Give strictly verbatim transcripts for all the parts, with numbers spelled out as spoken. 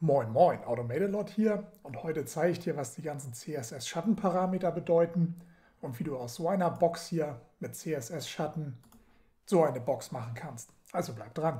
Moin Moin, Automated hier und heute zeige ich dir, was die ganzen C S S-Schattenparameter bedeuten und wie du aus so einer Box hier mit C S S-Schatten so eine Box machen kannst. Also bleib dran.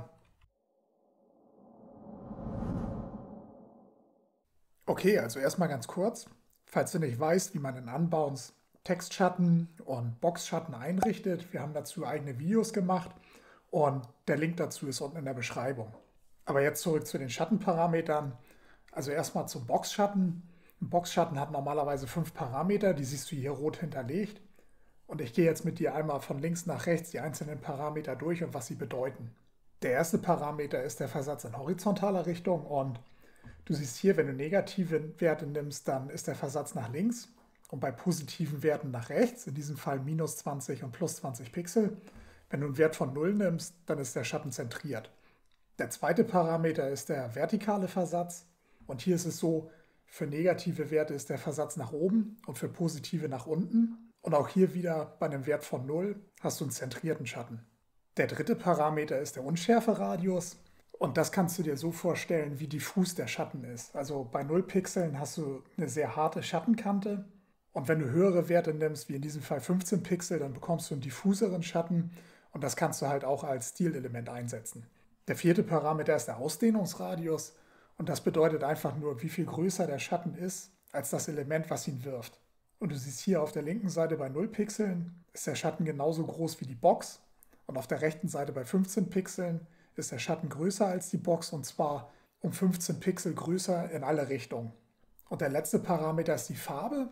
Okay, also erstmal ganz kurz, falls du nicht weißt, wie man in Unbounce Textschatten und Boxschatten einrichtet, wir haben dazu eigene Videos gemacht und der Link dazu ist unten in der Beschreibung. Aber jetzt zurück zu den Schattenparametern. Also erstmal zum Boxschatten. Ein Boxschatten hat normalerweise fünf Parameter, die siehst du hier rot hinterlegt. Und ich gehe jetzt mit dir einmal von links nach rechts die einzelnen Parameter durch und was sie bedeuten. Der erste Parameter ist der Versatz in horizontaler Richtung und du siehst hier, wenn du negative Werte nimmst, dann ist der Versatz nach links und bei positiven Werten nach rechts, in diesem Fall minus zwanzig und plus zwanzig Pixel. Wenn du einen Wert von null nimmst, dann ist der Schatten zentriert. Der zweite Parameter ist der vertikale Versatz und hier ist es so, für negative Werte ist der Versatz nach oben und für positive nach unten. Und auch hier wieder bei einem Wert von null hast du einen zentrierten Schatten. Der dritte Parameter ist der Unschärferadius und das kannst du dir so vorstellen, wie diffus der Schatten ist. Also bei null Pixeln hast du eine sehr harte Schattenkante und wenn du höhere Werte nimmst, wie in diesem Fall fünfzehn Pixel, dann bekommst du einen diffuseren Schatten und das kannst du halt auch als Stilelement einsetzen. Der vierte Parameter ist der Ausdehnungsradius und das bedeutet einfach nur, wie viel größer der Schatten ist als das Element, was ihn wirft. Und du siehst hier auf der linken Seite bei null Pixeln ist der Schatten genauso groß wie die Box und auf der rechten Seite bei fünfzehn Pixeln ist der Schatten größer als die Box und zwar um fünfzehn Pixel größer in alle Richtungen. Und der letzte Parameter ist die Farbe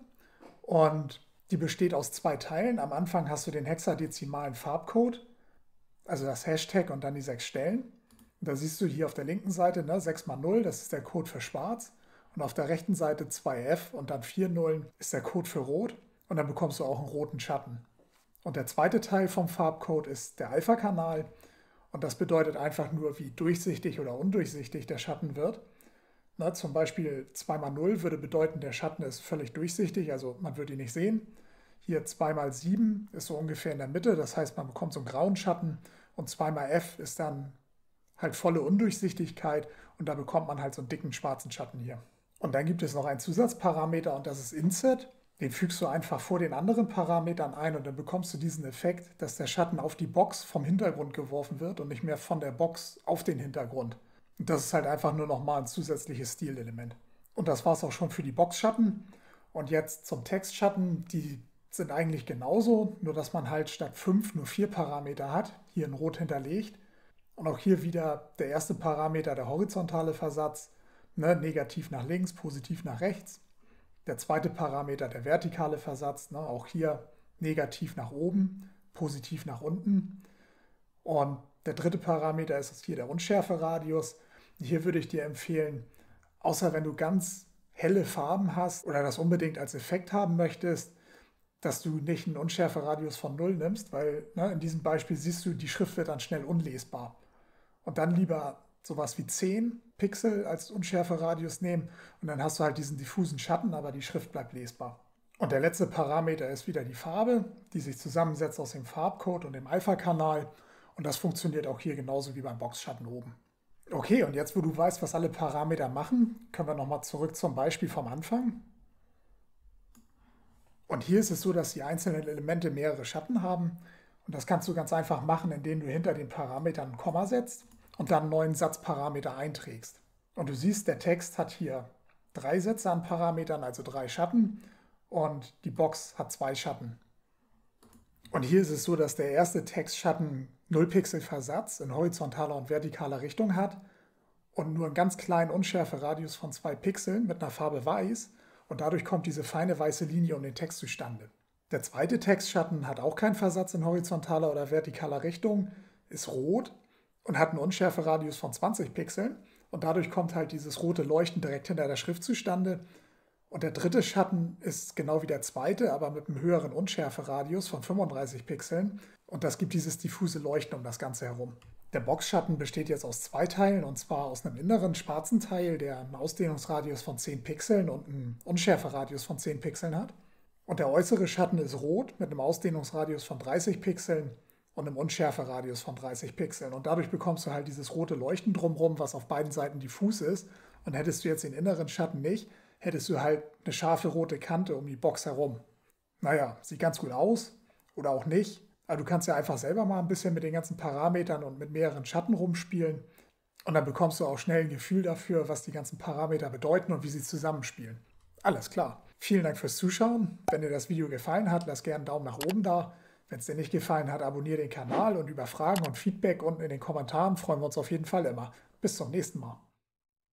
und die besteht aus zwei Teilen. Am Anfang hast du den hexadezimalen Farbcode, also das Hashtag und dann die sechs Stellen. Und da siehst du hier auf der linken Seite ne, sechs mal null, das ist der Code für schwarz. Und auf der rechten Seite zwei F und dann vier Nullen ist der Code für rot. Und dann bekommst du auch einen roten Schatten. Und der zweite Teil vom Farbcode ist der Alpha-Kanal. Und das bedeutet einfach nur, wie durchsichtig oder undurchsichtig der Schatten wird. Na, zum Beispiel zwei mal null würde bedeuten, der Schatten ist völlig durchsichtig, also man würde ihn nicht sehen. Hier zwei mal sieben ist so ungefähr in der Mitte, das heißt, man bekommt so einen grauen Schatten. Und zwei mal F ist dann halt volle Undurchsichtigkeit und da bekommt man halt so einen dicken schwarzen Schatten hier. Und dann gibt es noch einen Zusatzparameter und das ist Inset. Den fügst du einfach vor den anderen Parametern ein und dann bekommst du diesen Effekt, dass der Schatten auf die Box vom Hintergrund geworfen wird und nicht mehr von der Box auf den Hintergrund. Und das ist halt einfach nur nochmal ein zusätzliches Stilelement. Und das war es auch schon für die Boxschatten. Und jetzt zum Textschatten, die sind eigentlich genauso, nur dass man halt statt fünf nur vier Parameter hat, hier in Rot hinterlegt. Und auch hier wieder der erste Parameter, der horizontale Versatz, ne, negativ nach links, positiv nach rechts. Der zweite Parameter, der vertikale Versatz, ne, auch hier negativ nach oben, positiv nach unten. Und der dritte Parameter ist hier der Unschärferadius. Hier würde ich dir empfehlen, außer wenn du ganz helle Farben hast oder das unbedingt als Effekt haben möchtest, dass du nicht einen Unschärferadius von null nimmst, weil ne, in diesem Beispiel siehst du, die Schrift wird dann schnell unlesbar. Und dann lieber sowas wie zehn Pixel als Unschärferadius nehmen und dann hast du halt diesen diffusen Schatten, aber die Schrift bleibt lesbar. Und der letzte Parameter ist wieder die Farbe, die sich zusammensetzt aus dem Farbcode und dem Alpha-Kanal und das funktioniert auch hier genauso wie beim Boxschatten oben. Okay, und jetzt wo du weißt, was alle Parameter machen, können wir nochmal zurück zum Beispiel vom Anfang. Und hier ist es so, dass die einzelnen Elemente mehrere Schatten haben und das kannst du ganz einfach machen, indem du hinter den Parametern ein Komma setzt und dann einen neuen Satzparameter einträgst. Und du siehst, der Text hat hier drei Sätze an Parametern, also drei Schatten und die Box hat zwei Schatten. Und hier ist es so, dass der erste Textschatten null Pixel Versatz in horizontaler und vertikaler Richtung hat und nur einen ganz kleinen Unschärferadius von zwei Pixeln mit einer Farbe weiß und dadurch kommt diese feine weiße Linie um den Text zustande. Der zweite Textschatten hat auch keinen Versatz in horizontaler oder vertikaler Richtung, ist rot und hat einen Unschärferadius von zwanzig Pixeln und dadurch kommt halt dieses rote Leuchten direkt hinter der Schrift zustande. Und der dritte Schatten ist genau wie der zweite, aber mit einem höheren Unschärferadius von fünfunddreißig Pixeln und das gibt dieses diffuse Leuchten um das Ganze herum. Der Boxschatten besteht jetzt aus zwei Teilen und zwar aus einem inneren schwarzen Teil, der einen Ausdehnungsradius von zehn Pixeln und einen Unschärferadius von zehn Pixeln hat. Und der äußere Schatten ist rot mit einem Ausdehnungsradius von dreißig Pixeln und einem Unschärferadius von dreißig Pixeln. Und dadurch bekommst du halt dieses rote Leuchten drumherum, was auf beiden Seiten diffus ist Und hättest du jetzt den inneren Schatten nicht, hättest du halt eine scharfe rote Kante um die Box herum. Naja, sieht ganz gut aus oder auch nicht. Aber du kannst ja einfach selber mal ein bisschen mit den ganzen Parametern und mit mehreren Schatten rumspielen. Und dann bekommst du auch schnell ein Gefühl dafür, was die ganzen Parameter bedeuten und wie sie zusammenspielen. Alles klar. Vielen Dank fürs Zuschauen. Wenn dir das Video gefallen hat, lass gerne einen Daumen nach oben da. Wenn es dir nicht gefallen hat, abonniere den Kanal und über Fragen und Feedback unten in den Kommentaren freuen wir uns auf jeden Fall immer. Bis zum nächsten Mal.